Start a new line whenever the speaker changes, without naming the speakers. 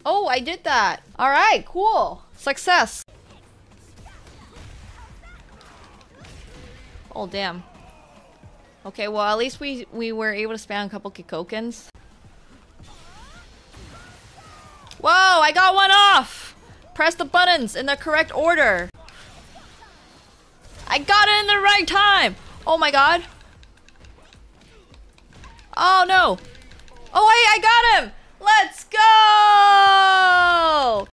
Oh, I did that. All right, cool. Success. Oh, damn. Okay, well, at least we were able to spam a couple Kikokens. Whoa, I got one off! Press the buttons in the correct order. I got it in the right time! Oh my god. Oh no. Oh wait, I got him! Let's go!